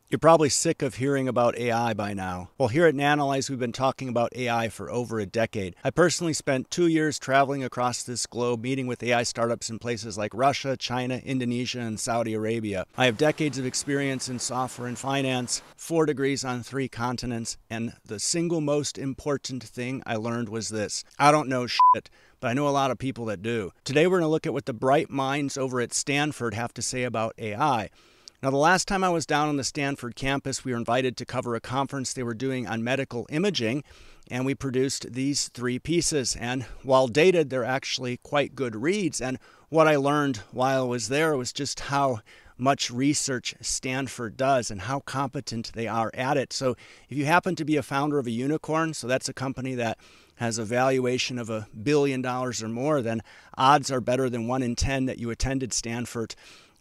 You're probably sick of hearing about AI by now. Well, here at Nanalyze, we've been talking about AI for over a decade. I personally spent 2 years traveling across this globe, meeting with AI startups in places like Russia, China, Indonesia, and Saudi Arabia. I have decades of experience in software and finance, 4 degrees on 3 continents, and the single most important thing I learned was this: I don't know shit, but I know a lot of people that do. Today, we're going to look at what the bright minds over at Stanford have to say about AI. Now, the last time I was down on the Stanford campus, we were invited to cover a conference they were doing on medical imaging, and we produced these 3 pieces. And while dated, they're actually quite good reads. And what I learned while I was there was just how much research Stanford does and how competent they are at it. So if you happen to be a founder of a unicorn, so that's a company that has a valuation of $1 billion or more, then odds are better than 1 in 10 that you attended Stanford.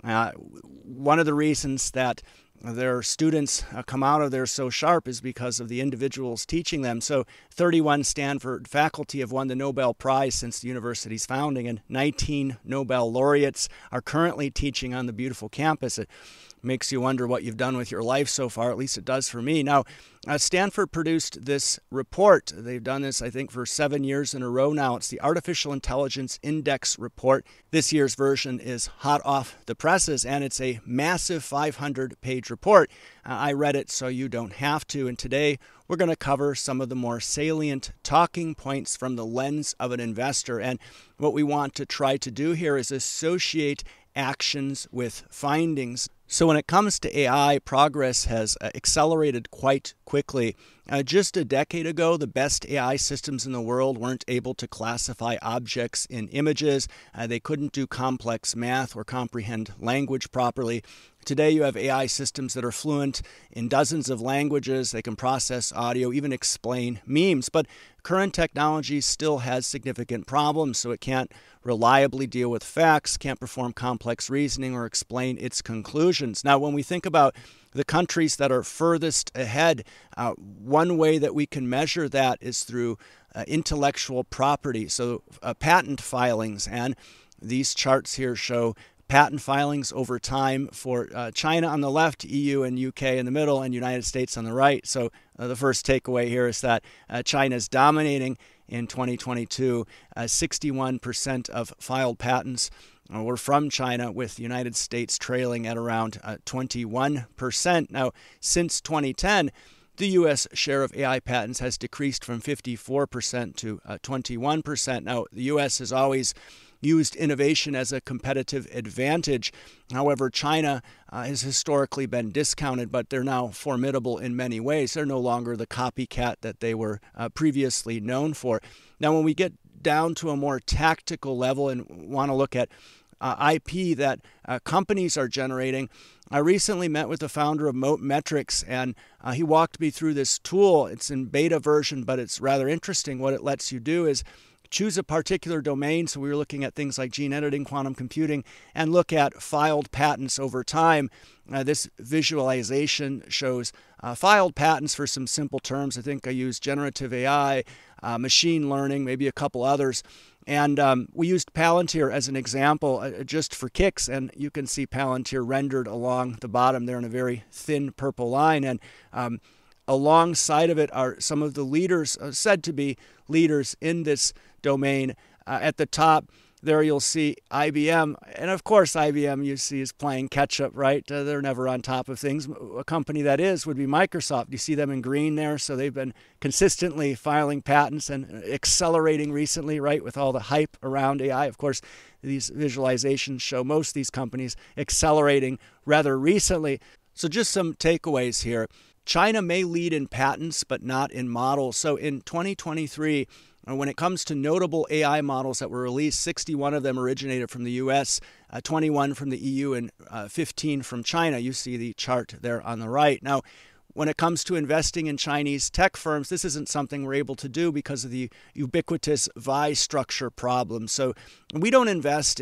One of the reasons that their students come out of there so sharp is because of the individuals teaching them. So 31 Stanford faculty have won the Nobel Prize since the university's founding, and 19 Nobel laureates are currently teaching on the beautiful campus. It makes you wonder what you've done with your life so far. At least it does for me. Now, Stanford produced this report. They've done this, I think, for 7 years in a row now. It's the Artificial Intelligence Index report. This year's version is hot off the presses, and it's a massive 500-page report. I read it so you don't have to, and today we're going to cover some of the more salient talking points from the lens of an investor. And what we want to try to do here is associate actions with findings. So when it comes to AI, progress has accelerated quite quickly. Just a decade ago, the best AI systems in the world weren't able to classify objects in images. They couldn't do complex math or comprehend language properly. Today, you have AI systems that are fluent in dozens of languages. They can process audio, even explain memes. But current technology still has significant problems, so it can't reliably deal with facts, can't perform complex reasoning, or explain its conclusions. Now, when we think about the countries that are furthest ahead, one way that we can measure that is through intellectual property, so patent filings. And these charts here show patent filings over time for China on the left, EU and UK in the middle, and United States on the right. So the first takeaway here is that China is dominating in 2022. 61% of filed patents were from China, with the United States trailing at around 21%. Now, since 2010, the U.S. share of AI patents has decreased from 54% to 21%. Now, the U.S. has always used innovation as a competitive advantage. However, China has historically been discounted, but they're now formidable in many ways. They're no longer the copycat that they were previously known for. Now, when we get down to a more tactical level and want to look at IP that companies are generating, I recently met with the founder of Moat Metrics, and he walked me through this tool. It's in beta version, but it's rather interesting. What it lets you do is choose a particular domain. So we were looking at things like gene editing, quantum computing, and look at filed patents over time. This visualization shows filed patents for some simple terms. I think I used generative AI, machine learning, maybe a couple others. And we used Palantir as an example just for kicks. And you can see Palantir rendered along the bottom there in a very thin purple line. And alongside of it are some of the leaders, said to be leaders in this domain. At the top there you'll see IBM, and of course IBM you see is playing catch up, right? They're never on top of things. A company that is would be Microsoft. You see them in green there, so they've been consistently filing patents and accelerating recently, right, with all the hype around AI. Of course, these visualizations show most of these companies accelerating rather recently. So just some takeaways here. China may lead in patents, but not in models. So in 2023, when it comes to notable AI models that were released, 61 of them originated from the US, 21 from the EU, and 15 from China. You see the chart there on the right. Now, when it comes to investing in Chinese tech firms, this isn't something we're able to do because of the ubiquitous VI structure problem. So we don't invest in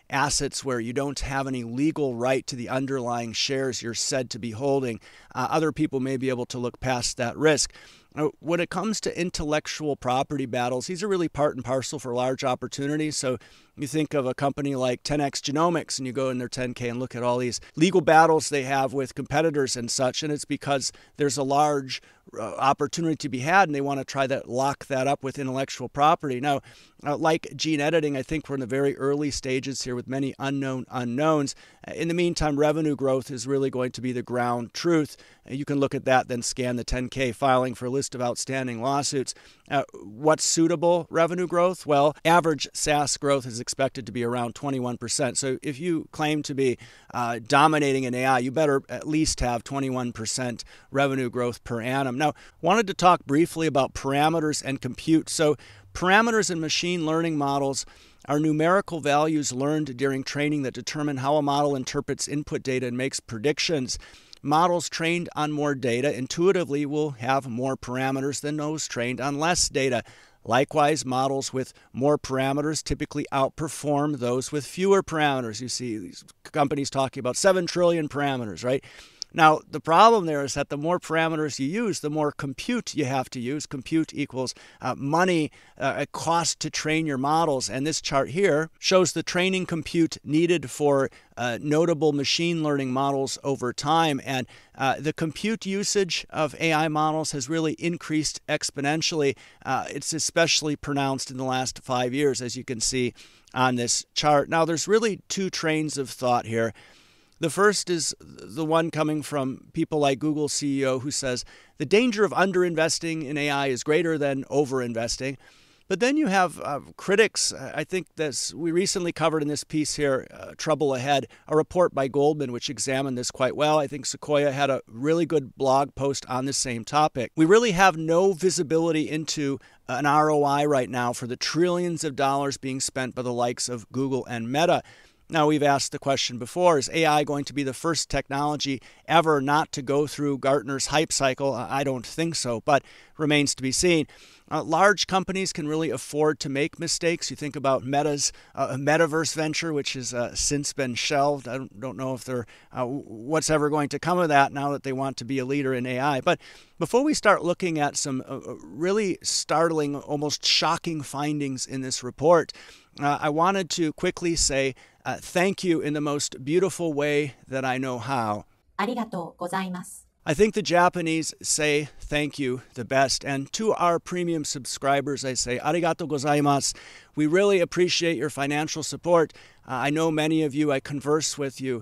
assets where you don't have any legal right to the underlying shares you're said to be holding. Other people may be able to look past that risk. When it comes to intellectual property battles, these are really part and parcel for large opportunities. So you think of a company like 10x Genomics and you go in their 10K and look at all these legal battles they have with competitors and such, and it's because there's a large opportunity to be had and they want to try to lock that up with intellectual property. Now, like gene editing, I think we're in the very early stages here with many unknown unknowns. In the meantime, revenue growth is really going to be the ground truth. You can look at that, then scan the 10K filing for a list of outstanding lawsuits. What's suitable revenue growth? Well, average SaaS growth is expected to be around 21%. So if you claim to be dominating in AI, you better at least have 21% revenue growth per annum. Now, wanted to talk briefly about parameters and compute. So parameters in machine learning models are numerical values learned during training that determine how a model interprets input data and makes predictions. Models trained on more data intuitively will have more parameters than those trained on less data. Likewise, models with more parameters typically outperform those with fewer parameters. You see these companies talking about 7 trillion parameters, right? Now, the problem there is that the more parameters you use, the more compute you have to use. Compute equals money, a cost to train your models. And this chart here shows the training compute needed for notable machine learning models over time. And the compute usage of AI models has really increased exponentially. It's especially pronounced in the last 5 years, as you can see on this chart. Now, there's really two trains of thought here. The first is the one coming from people like Google CEO who says the danger of underinvesting in AI is greater than overinvesting. But then you have critics. I think this we recently covered in this piece here, Trouble Ahead, a report by Goldman which examined this quite well. I think Sequoia had a really good blog post on this same topic. We really have no visibility into an ROI right now for the trillions of dollars being spent by the likes of Google and Meta. Now, we've asked the question before, is AI going to be the first technology ever not to go through Gartner's hype cycle? I don't think so, but remains to be seen. Large companies can really afford to make mistakes. You think about Meta's metaverse venture, which has since been shelved. I don't know if they're what's ever going to come of that now that they want to be a leader in AI. But before we start looking at some really startling, almost shocking findings in this report, I wanted to quickly say thank you in the most beautiful way that I know how. ありがとうございます。 I think the Japanese say thank you the best. And to our premium subscribers, I say arigato gozaimasu. We really appreciate your financial support. I know many of you, I converse with you,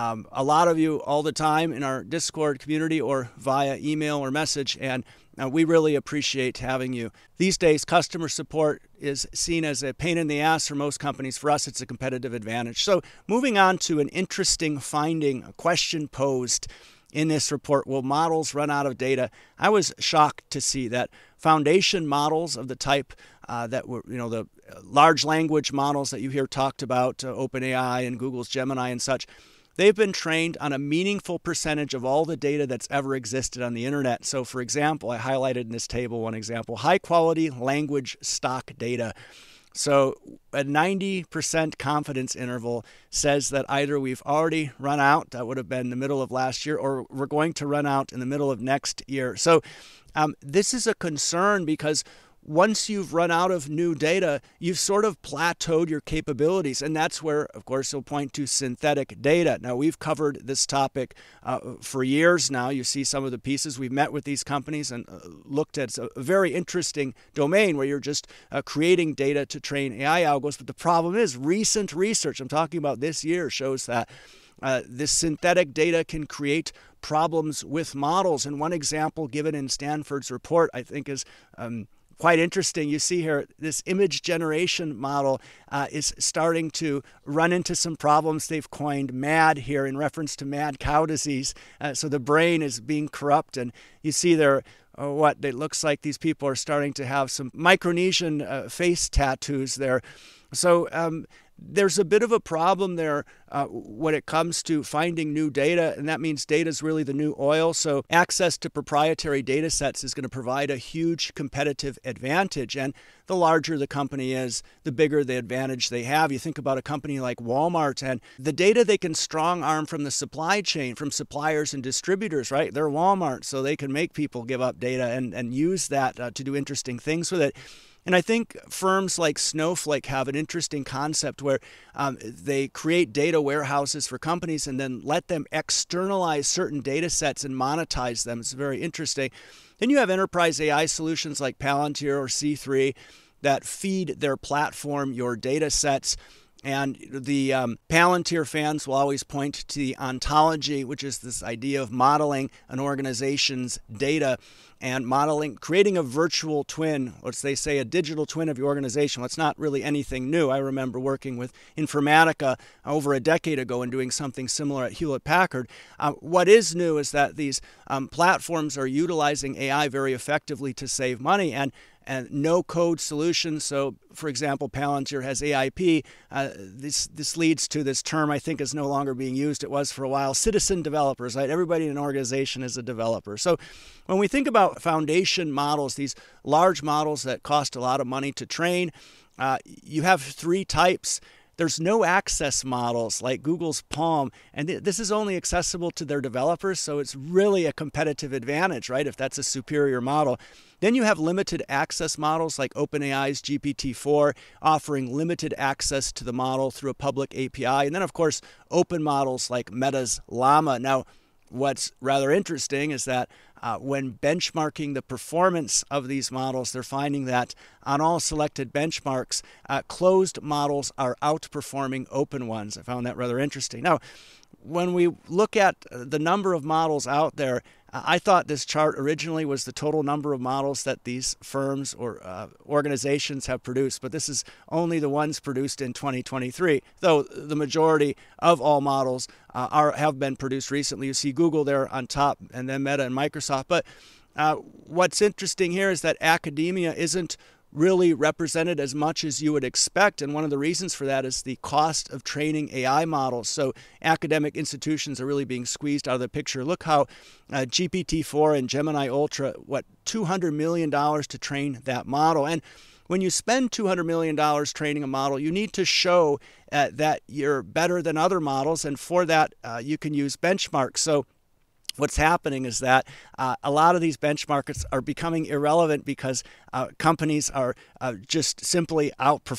a lot of you all the time in our Discord community or via email or message, and we really appreciate having you. These days, customer support is seen as a pain in the ass for most companies. For us, it's a competitive advantage. So moving on to an interesting finding, a question posed in this report, will models run out of data? I was shocked to see that foundation models of the type that were, the large language models that you hear talked about, OpenAI and Google's Gemini and such, they've been trained on a meaningful percentage of all the data that's ever existed on the internet. So, for example, I highlighted in this table one example, high-quality language stock data. So a 90% confidence interval says that either we've already run out, that would have been the middle of last year, or we're going to run out in the middle of next year. So this is a concern because once you've run out of new data, you've sort of plateaued your capabilities. And that's where, of course, you'll point to synthetic data. Now, we've covered this topic for years now. You see some of the pieces. We've met with these companies and looked at a very interesting domain where you're just creating data to train AI algos. But the problem is recent research, I'm talking about this year, shows that this synthetic data can create problems with models. And one example given in Stanford's report, I think, is quite interesting. You see here, this image generation model is starting to run into some problems. They've coined MAD here in reference to mad cow disease. So the brain is being corrupt. And you see there, it looks like these people are starting to have some Micronesian face tattoos there. So there's a bit of a problem there when it comes to finding new data, and that means data is really the new oil. So access to proprietary data sets is going to provide a huge competitive advantage. And the larger the company is, the bigger the advantage they have. You think about a company like Walmart and the data they can strong arm from the supply chain, from suppliers and distributors, right? They're Walmart, so they can make people give up data and use that to do interesting things with it. And I think firms like Snowflake have an interesting concept where they create data warehouses for companies and then let them externalize certain data sets and monetize them. It's very interesting. Then you have enterprise AI solutions like Palantir or C3 that feed their platform your data sets. And the Palantir fans will always point to the ontology, which is this idea of modeling an organization's data and creating a virtual twin, or as they say, a digital twin of your organization. Well, it's not really anything new. I remember working with Informatica over a decade ago and doing something similar at Hewlett-Packard. What is new is that these platforms are utilizing AI very effectively to save money and no-code solutions. So, for example, Palantir has AIP. This leads to this term I think is no longer being used. It was for a while. Citizen developers, right? Everybody in an organization is a developer. So when we think about foundation models, these large models that cost a lot of money to train, you have three types. There's no access models like Google's Palm, and this is only accessible to their developers, so it's really a competitive advantage, right, if that's a superior model. Then you have limited access models like OpenAI's GPT-4, offering limited access to the model through a public API. And then, of course, open models like Meta's Llama. Now, what's rather interesting is that when benchmarking the performance of these models, they're finding that on all selected benchmarks, closed models are outperforming open ones. I found that rather interesting. Now, when we look at the number of models out there, I thought this chart originally was the total number of models that these firms or organizations have produced, but this is only the ones produced in 2023, though the majority of all models have been produced recently. You see Google there on top, and then Meta and Microsoft. But what's interesting here is that academia isn't really represented as much as you would expect. And one of the reasons for that is the cost of training AI models. So academic institutions are really being squeezed out of the picture. Look how GPT-4 and Gemini Ultra, $200 million to train that model. And when you spend $200 million training a model, you need to show that you're better than other models. And for that, you can use benchmarks. So what's happening is that a lot of these benchmarks are becoming irrelevant because companies are just simply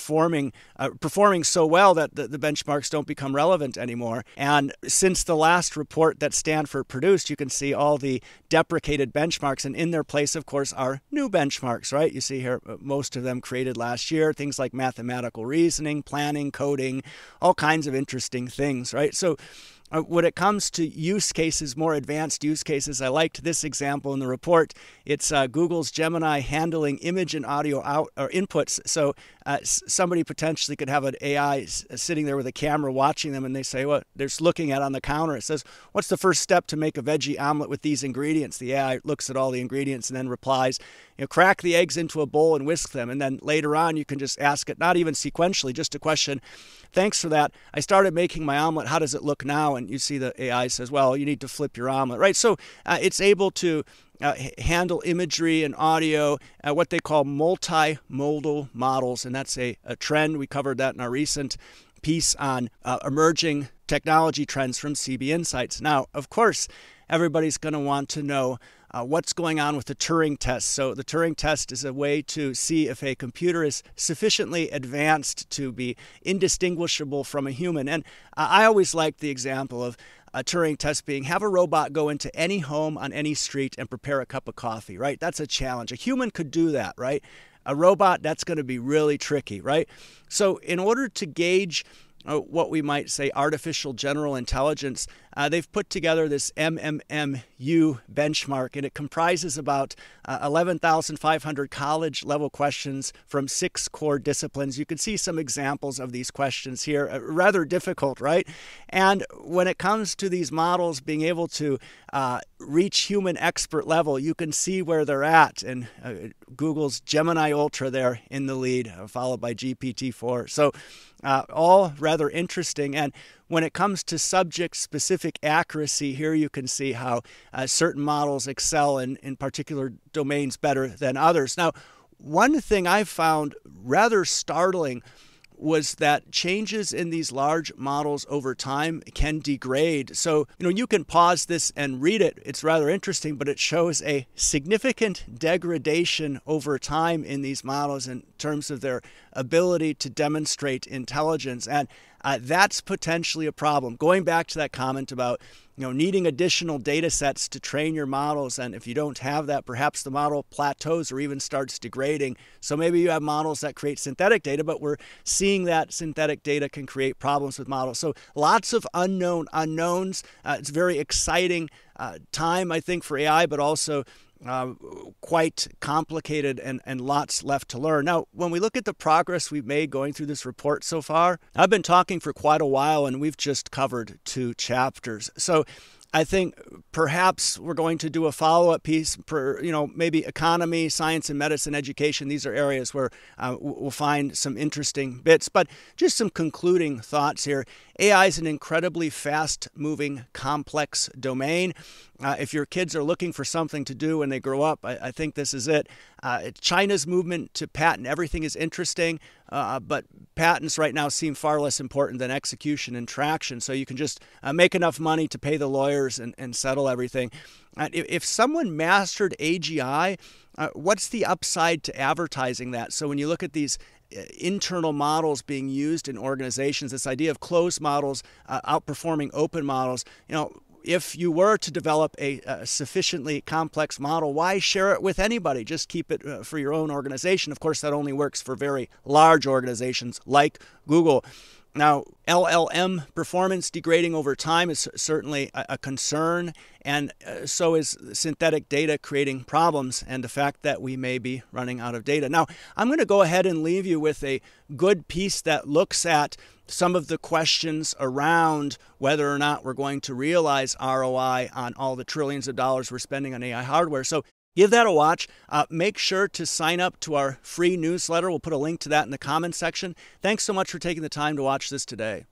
performing so well that the benchmarks don't become relevant anymore. And since the last report that Stanford produced, you can see all the deprecated benchmarks, and in their place, of course, are new benchmarks, right? You see here most of them created last year, things like mathematical reasoning, planning, coding, all kinds of interesting things, right? So when it comes to use cases, more advanced use cases, I liked this example in the report. It's Google's Gemini handling image and audio inputs. So somebody potentially could have an AI sitting there with a camera watching them, and they say, well, they're just looking at on the counter. It says, what's the first step to make a veggie omelet with these ingredients? The AI looks at all the ingredients and then replies, crack the eggs into a bowl and whisk them. And then later on, you can just ask it, not even sequentially, just a question. Thanks for that. I started making my omelet. How does it look now? And you see the AI says, well, you need to flip your omelet, right? So it's able to handle imagery and audio, what they call multimodal models. And that's a trend. We covered that in our recent piece on emerging technology trends from CB Insights. Now, of course, everybody's going to want to know what's going on with the Turing Test. So the Turing Test is a way to see if a computer is sufficiently advanced to be indistinguishable from a human. And I always liked the example of a Turing test being, have a robot go into any home on any street and prepare a cup of coffee, right? That's a challenge. A human could do that, right? A robot, that's going to be really tricky, right? So in order to gauge what we might say artificial general intelligence, they've put together this MMMU benchmark, and it comprises about 11,500 college-level questions from 6 core disciplines. You can see some examples of these questions here. Rather difficult, right? And when it comes to these models being able to reach human expert level, you can see where they're at. And Google's Gemini Ultra there in the lead, followed by GPT-4. So all rather interesting. And when it comes to subject-specific accuracy, here you can see how certain models excel in particular domains better than others. Now, one thing I found rather startling was that changes in these large models over time can degrade. So, you can pause this and read it. It's rather interesting, but it shows a significant degradation over time in these models in terms of their ability to demonstrate intelligence. And that's potentially a problem. Going back to that comment about needing additional data sets to train your models, and if you don't have that, perhaps the model plateaus or even starts degrading. So maybe you have models that create synthetic data, but we're seeing that synthetic data can create problems with models. So lots of unknown unknowns. It's a very exciting time, I think, for AI, but also quite complicated and lots left to learn. Now, when we look at the progress we've made going through this report so far, I've been talking for quite a while and we've just covered 2 chapters. So I think perhaps we're going to do a follow-up piece for, maybe economy, science and medicine, education. These are areas where we'll find some interesting bits. But just some concluding thoughts here. AI is an incredibly fast-moving, complex domain. If your kids are looking for something to do when they grow up, I think this is it. China's movement to patent everything is interesting, but patents right now seem far less important than execution and traction. So you can just make enough money to pay the lawyers and settle everything. If someone mastered AGI, what's the upside to advertising that? So when you look at these internal models being used in organizations, this idea of closed models outperforming open models, if you were to develop a sufficiently complex model, why share it with anybody? Just keep it for your own organization. Of course, that only works for very large organizations like Google. Now, LLM performance degrading over time is certainly a concern, and so is synthetic data creating problems and the fact that we may be running out of data. Now, I'm going to go ahead and leave you with a good piece that looks at some of the questions around whether or not we're going to realize ROI on all the trillions of dollars we're spending on AI hardware. So give that a watch. Make sure to sign up to our free newsletter. We'll put a link to that in the comments section. Thanks so much for taking the time to watch this today.